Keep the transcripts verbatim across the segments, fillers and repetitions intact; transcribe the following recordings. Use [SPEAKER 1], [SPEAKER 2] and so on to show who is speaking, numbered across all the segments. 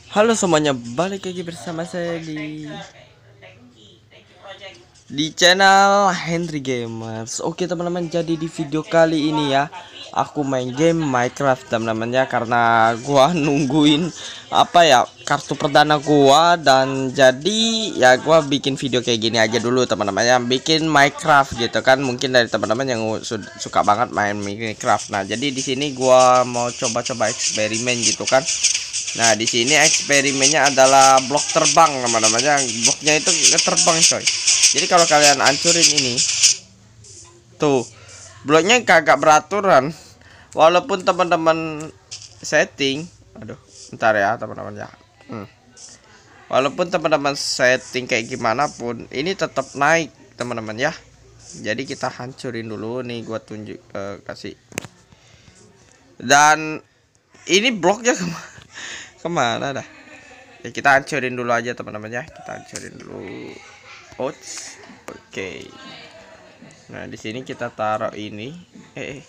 [SPEAKER 1] Halo semuanya, balik lagi bersama saya di di channel Henry Gamers. Oke teman-teman, jadi di video kali ini ya, aku main game Minecraft teman-teman ya, karena gua nungguin apa ya, kartu perdana gua, dan jadi ya gua bikin video kayak gini aja dulu teman-teman ya, bikin Minecraft gitu kan. Mungkin dari teman-teman yang su suka banget main Minecraft. Nah, jadi di sini gua mau coba-coba eksperimen gitu kan. Nah, di sini eksperimennya adalah blok terbang teman-teman ya. Bloknya itu terbang coy. Jadi kalau kalian hancurin ini, tuh bloknya kagak beraturan. Walaupun teman-teman setting, aduh, bentar ya teman-teman ya. Hmm. Walaupun teman-teman setting kayak gimana pun, ini tetap naik teman-teman ya. Jadi kita hancurin dulu nih, gua tunjuk uh, kasih. Dan ini bloknya kemana? Kemana dah? Ya kita hancurin dulu aja teman-teman ya. Kita hancurin dulu. Oats. Oke. Okay. Nah, di sini kita taruh ini. Eh. eh.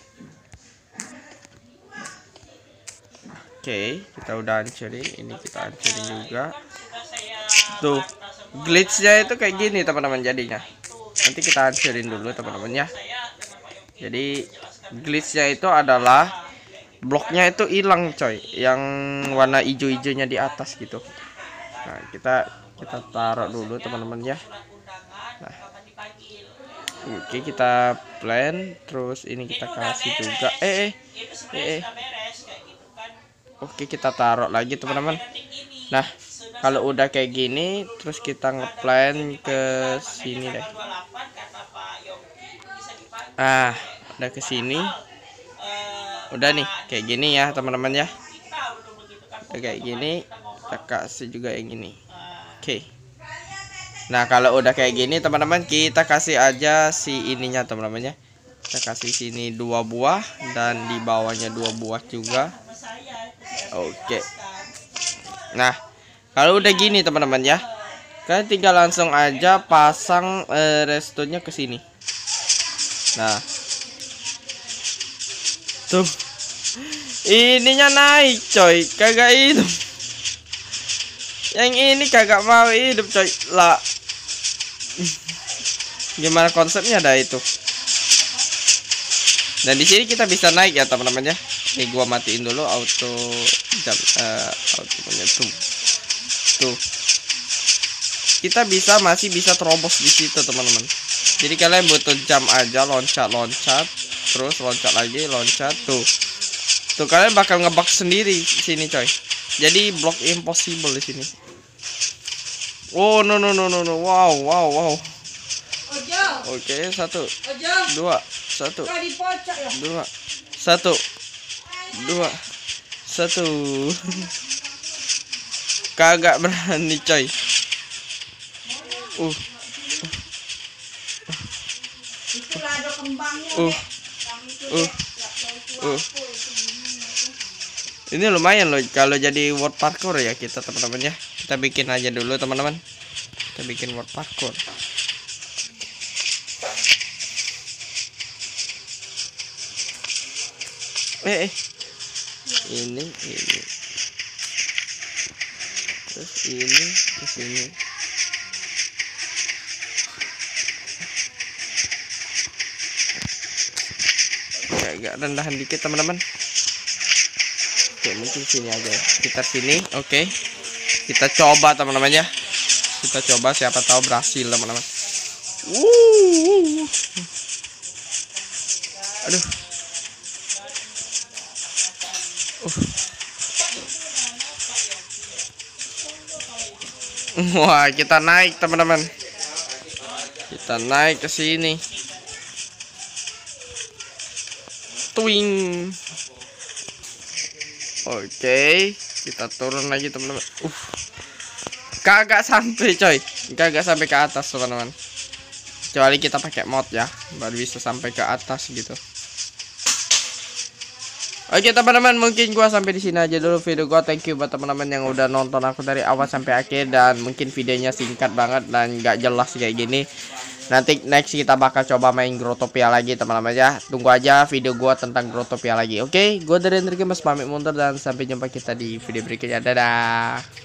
[SPEAKER 1] Oke, okay, kita udah hancurin. Ini kita hancurin juga. Tuh, glitchnya itu kayak gini teman-teman jadinya. Nanti kita hancurin dulu teman-teman ya. Jadi glitchnya itu adalah bloknya itu hilang coy, yang warna hijau-hijaunya di atas gitu. Nah, kita kita taruh dulu teman-teman ya. Nah, oke, kita plan, terus ini kita kasih juga. Eh, eh, eh, eh. Oke, kita taruh lagi teman-teman. Nah, kalau udah kayak gini, terus kita ngeplan ke sini deh. Ah, udah ke sini. Udah nih kayak gini ya teman-teman ya. Udah kayak gini, kita kasih juga yang ini. Oke. Nah, kalau udah kayak gini teman-teman, kita kasih aja si ininya teman-teman ya. Kita kasih sini dua buah dan di bawahnya dua buah juga. Oke. Nah, kalau udah gini teman-teman ya, kalian tinggal langsung aja pasang eh, redstone-nya ke sini. Nah, tuh, ininya naik coy, kagak hidup. Yang ini kagak mau hidup coy lah. Gimana konsepnya dah itu? Dan di sini kita bisa naik ya teman-teman ya. Ini gua matiin dulu auto jam uh, auto tuh. Tuh. Kita bisa masih bisa terobos di situ teman-teman. Jadi kalian butuh jam aja, loncat-loncat, terus loncat lagi, loncat tuh. Tuh kalian bakal ngebug sendiri sini coy. Jadi block impossible di sini. Oh no no no no no. Wow wow wow. Oke, okay, satu, dua, satu, dua, satu, dua, satu. Kagak berani coy. Uh. Uh. Uh. Uh. Ini lumayan loh kalau jadi world parkour ya kita teman-teman ya. Kita bikin aja dulu teman-teman. Kita bikin world parkour. Eh, eh. Ini ini. Terus ini ke sini. Agak rendahan dikit teman-teman. Oke, mungkin sini aja ya. Kita sini, oke. Okay. Kita coba teman-teman ya. Kita coba, siapa tahu berhasil teman-teman. Wuh. Aduh. Uh. Wah, kita naik teman-teman. Kita naik ke sini. Twing. Oke, kita turun lagi teman-teman. Uh, kagak sampai coy, kagak sampai ke atas teman-teman. Kecuali kita pakai mod ya, baru bisa sampai ke atas gitu. Oke teman-teman, mungkin gua sampai di sini aja dulu video gua. Thank you buat teman-teman yang udah nonton aku dari awal sampai akhir, dan mungkin videonya singkat banget dan nggak jelas kayak gini. Nanti next kita bakal coba main Growtopia lagi teman-teman ya. Tunggu aja video gua tentang Growtopia lagi. Oke, gua dari Henry Gamers pamit mundur dan sampai jumpa kita di video berikutnya. Dadah.